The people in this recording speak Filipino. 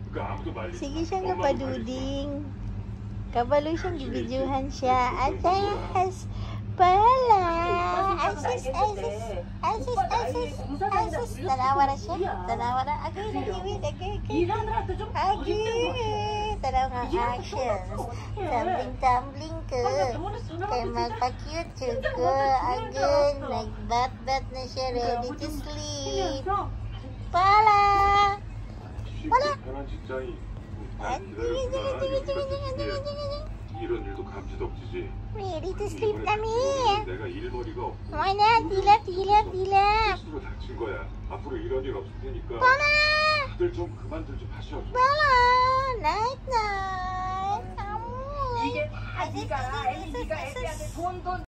Sige siya nga paduding. Kabalo siyang gibidyohan siya. Atas pala. Asis. Tanawa na siya. Tanawa na. Agay na iwit. Agay. Tanawa nga actions. Tumbling ka. Kaya magpa-cute ka. Agay. Nagbat-bat na siya. Ready to sleep. Pala. 이런 일도 감지덕지지. Ready to sleep 나미. 내가 일머리가 없어. 뭐냐 딜랍. 스스로 다친 거야. 앞으로 이런 일 없을 테니까. 빨라. 다들 좀 그만들 좀 하셔. 나이트. 이게 다 네가 애들이가 애들한테 돈